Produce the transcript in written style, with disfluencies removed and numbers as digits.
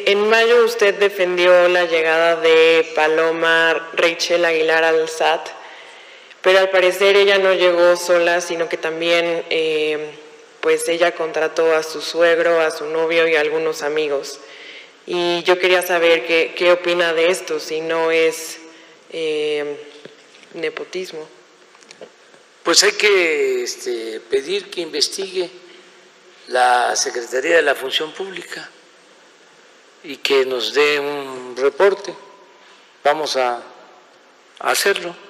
En mayo usted defendió la llegada de Paloma Rachel Aguilar al SAT, pero al parecer ella no llegó sola, sino que también pues ella contrató a su suegro, a su novio y a algunos amigos. Y yo quería saber qué opina de esto, si no es nepotismo. Pues hay que pedir que investigue la Secretaría de la Función Pública y que nos dé un reporte. Vamos a hacerlo.